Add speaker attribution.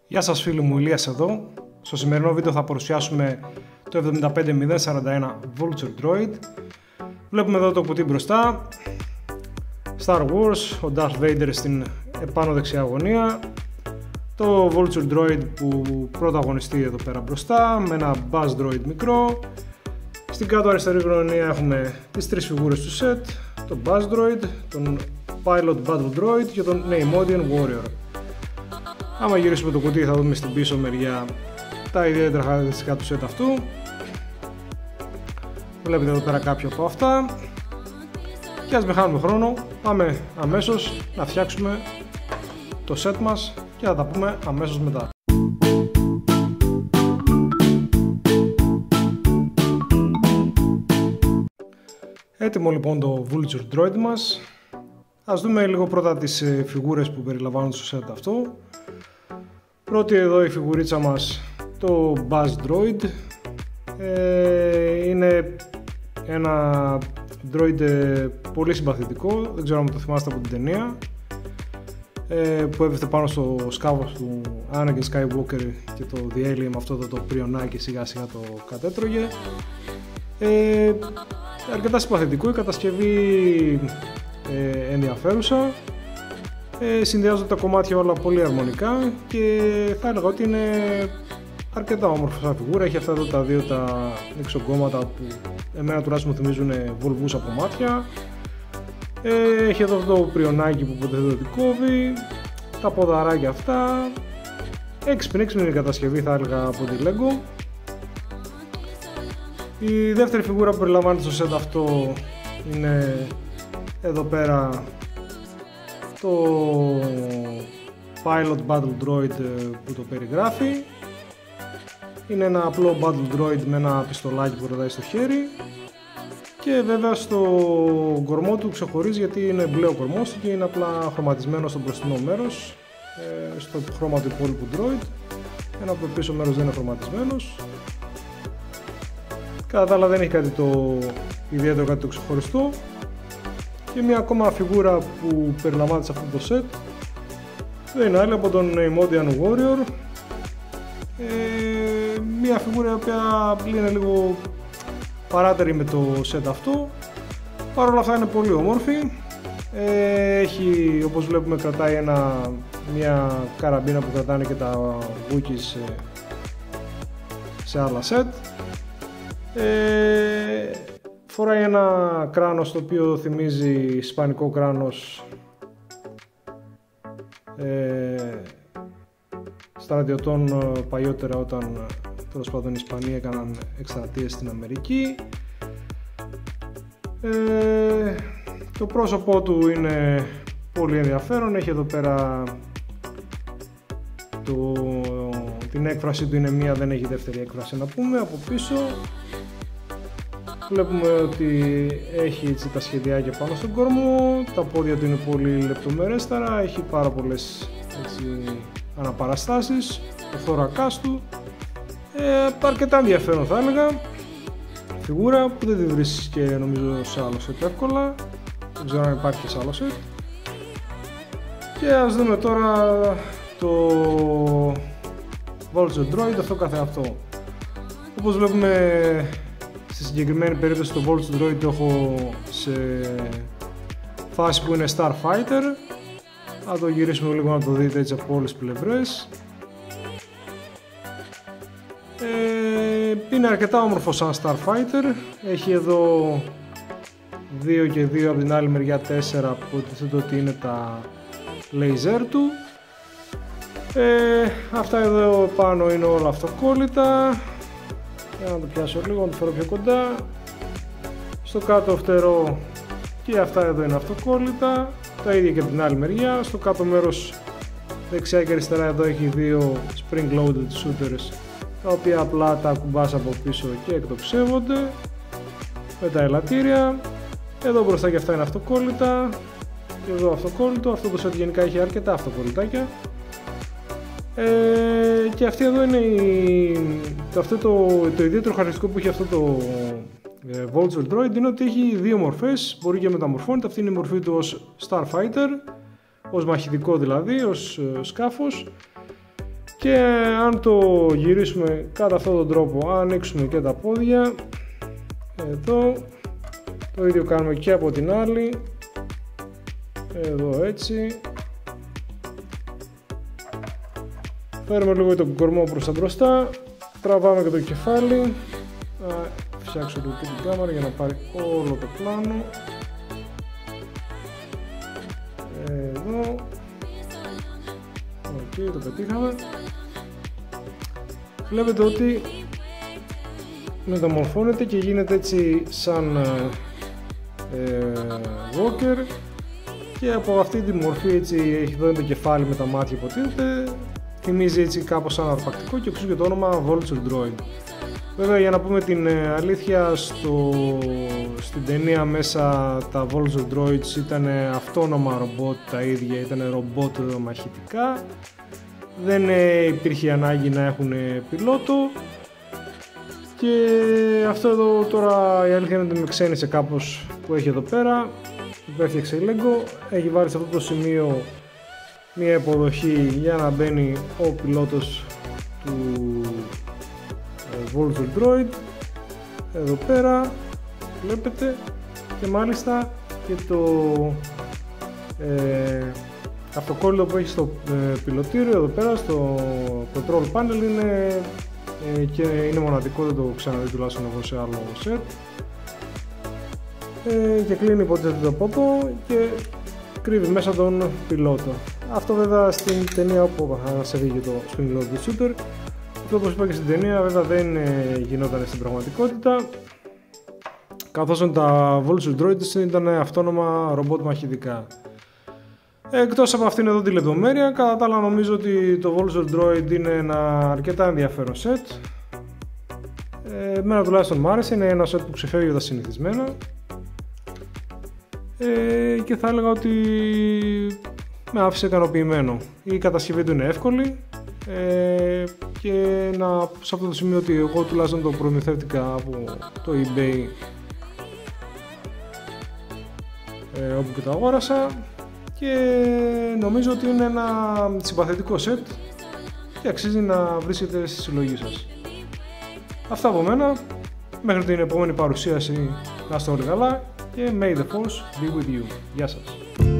Speaker 1: Γεια σας φίλοι μου, Ηλίας εδώ. Στο σημερινό βίντεο θα παρουσιάσουμε το 75041 Vulture Droid. Βλέπουμε εδώ το κουτί μπροστά, Star Wars, ο Darth Vader στην επάνω δεξιά γωνία, το Vulture Droid που πρωταγωνιστεί εδώ πέρα μπροστά με ένα Buzz Droid μικρό. Στην κάτω αριστερή γωνία έχουμε τις τρεις φιγούρες του set, τον Buzz Droid, τον Pilot Battle Droid και τον Neimoidian Warrior. Άμα γυρίσουμε το κουτί θα δούμε στην πίσω μεριά τα ιδιαίτερα χαρακτηριστικά του set αυτού. Βλέπετε εδώ πέρα κάποια από αυτά. Και ας μην χάνουμε χρόνο, πάμε αμέσως να φτιάξουμε το set μας και θα τα πούμε αμέσως μετά. Έτοιμο λοιπόν το Vulture Droid μας. Ας δούμε λίγο πρώτα τις φιγούρες που περιλαμβάνουν στο set αυτό. Πρώτη εδώ η φιγουρίτσα μας, το Buzz Droid. Είναι ένα droid πολύ συμπαθητικό, δεν ξέρω αν το θυμάστε από την ταινία, που έπεφτε πάνω στο σκάφος του Anakin Skywalker και το διέλυε με αυτό το πριονάκι, σιγά σιγά το κατέτρωγε. Αρκετά συμπαθητικό, η κατασκευή ενδιαφέρουσα. Συνδυάζονται τα κομμάτια όλα πολύ αρμονικά και θα έλεγα ότι είναι αρκετά όμορφο σαν φιγούρα. Έχει αυτά εδώ τα δύο τα εξογκώματα που εμένα τουλάχιστον μου θυμίζουν βολβούσα κομμάτια. Έχει εδώ αυτό το πριονάκι που ποτέ δεν το κόβει, τα ποδαράκια αυτά. Έξυπνη κατασκευή θα έλεγα από τη LEGO. Η δεύτερη φιγούρα που περιλαμβάνεται στο set αυτό είναι εδώ πέρα το Pilot Battle Droid που το περιγράφει. Είναι ένα απλό Battle Droid με ένα πιστολάκι που κρατάει στο χέρι και βέβαια στο κορμό του ξεχωρίζει γιατί είναι μπλε ο κορμός του και είναι απλά χρωματισμένο στο μπροστινό μέρος, στο χρώμα του υπόλοιπου Droid, ενώ από το πίσω μέρος δεν είναι χρωματισμένος. Κατά τα άλλα δεν έχει κάτι το ιδιαίτερο, κάτι το ξεχωριστό. Και μια ακόμα φιγούρα που περιλαμβάνεται σε αυτό το set δεν είναι άλλη από τον Neimoidian Warrior. Μια φιγούρα η οποία είναι λίγο παράτερη με το set αυτό. Παρ' όλα αυτά είναι πολύ όμορφη. Έχει, όπως βλέπουμε, κρατάει μια καραμπίνα που κρατάνε και τα Wookiees σε άλλα set. Φοράει ένα κράνος το οποίο θυμίζει ισπανικό κράνος στρατιωτών παλιότερα, όταν τέλος πάντων οι Ισπανοί έκαναν εκστρατείες στην Αμερική. Το πρόσωπό του είναι πολύ ενδιαφέρον, έχει εδώ πέρα την έκφραση του είναι μία, δεν έχει δεύτερη έκφραση να πούμε από πίσω. Βλέπουμε ότι έχει έτσι τα σχεδιάκια πάνω στον κορμό, τα πόδια του είναι πολύ λεπτομερέστερα, έχει πάρα πολλές έτσι αναπαραστάσεις, ο θώρακάς του, αρκετά ενδιαφέρον θα έλεγα. Φιγούρα που δεν τη βρίσκεις και νομίζω σε άλλο set εύκολα, δεν ξέρω αν υπάρχει σε άλλο set. Και ας δούμε τώρα το Vulture Droid αυτό καθεαυτό. Όπως βλέπουμε, στη συγκεκριμένη περίπτωση το Vulture Droid το έχω σε φάση που είναι Starfighter. Θα το γυρίσουμε λίγο να το δείτε έτσι από όλες τις πλευρές. Είναι αρκετά όμορφο σαν Starfighter. Έχει εδώ 2 και 2, από την άλλη μεριά 4 που υποτίθεται ότι είναι τα laser του. Αυτά εδώ πάνω είναι όλα αυτοκόλλητα. Για να το πιάσω λίγο, να το φέρω πιο κοντά. Στο κάτω φτερό και αυτά εδώ είναι αυτοκόλλητα. Τα ίδια και από την άλλη μεριά. Στο κάτω μέρος δεξιά και αριστερά εδώ έχει δύο spring loaded shooters, τα οποία απλά τα ακουμπάς από πίσω και εκτοξεύονται με τα ελαττήρια. Εδώ μπροστά και αυτά είναι αυτοκόλλητα και εδώ αυτοκόλλητο. Αυτό το set γενικά έχει αρκετά αυτοκολλητάκια. Και αυτή εδώ είναι το ιδιαίτερο χαρακτηριστικό που έχει αυτό το Vulture Droid, είναι ότι έχει δύο μορφές, μπορεί και μεταμορφώνεται. Αυτή είναι η μορφή του ως Starfighter, ως μαχητικό δηλαδή, ως σκάφος, Και αν το γυρίσουμε κατά αυτόν τον τρόπο, ανοίξουμε και τα πόδια εδώ, το ίδιο κάνουμε και από την άλλη, εδώ έτσι, φέρουμε λίγο τον κορμό προς τα μπροστά, τραβάμε και το κεφάλι, φτιάξω λίγο την κάμερα για να πάρει όλο το πλάνο, εδώ, ok, το πετύχαμε. Βλέπετε ότι μεταμορφώνεται και γίνεται έτσι σαν walker, και από αυτή τη μορφή έτσι έχει εδώ το κεφάλι με τα μάτια υποτίθεται, θυμίζει έτσι κάπως σαν αρπακτικό και εξού και το όνομα Vulture Droid. Βέβαια, για να πούμε την αλήθεια, στην ταινία μέσα τα Vulture Droids ήταν αυτόνομα ρομπότ τα ίδια, ήταν ρομπότ μαχητικά, δεν υπήρχε ανάγκη να έχουν πιλότο, και αυτό εδώ τώρα η αλήθεια είναι ότι με ξένησε κάπως που έχει εδώ πέρα, που έφτιαξε η Lego, έχει βάλει σε αυτό το σημείο μια υποδοχή για να μπαίνει ο πιλότος του Vulture Droid εδώ πέρα, βλέπετε, και μάλιστα και το αυτοκόλλητο που έχει στο πιλωτήριο εδώ πέρα στο control panel είναι, και είναι μοναδικό, δεν το ξαναδεί τουλάχιστον εγώ σε άλλο set, και κλείνει υποτίθεται το πόπο και κρύβει μέσα τον πιλότο. Αυτό βέβαια στην ταινία, όπου θα σε βγει το Spring Loaded Shooter, αυτό όπως είπα και στην ταινία βέβαια δεν γινόταν στην πραγματικότητα, καθώς τα Vulture Droids ήταν αυτόνομα ρομπότ μαχητικά. Εκτός από αυτήν εδώ τη λεπτομέρεια, κατά τα άλλα νομίζω ότι το Vulture Droid είναι ένα αρκετά ενδιαφέρον set. Εμένα τουλάχιστον μου άρεσε, είναι ένα set που ξεφεύγει από τα συνηθισμένα, και θα έλεγα ότι με άφησε ικανοποιημένο. Η κατασκευή του είναι εύκολη, και σε αυτό το σημείο ότι εγώ τουλάχιστον το προμηθεύτηκα από το eBay, όπου και το αγόρασα, και νομίζω ότι είναι ένα συμπαθητικό set και αξίζει να βρίσκεται στη συλλογή σας. Αυτά από μένα, μέχρι την επόμενη παρουσίαση να είστε όλοι καλά και may the force be with you. Γεια σας.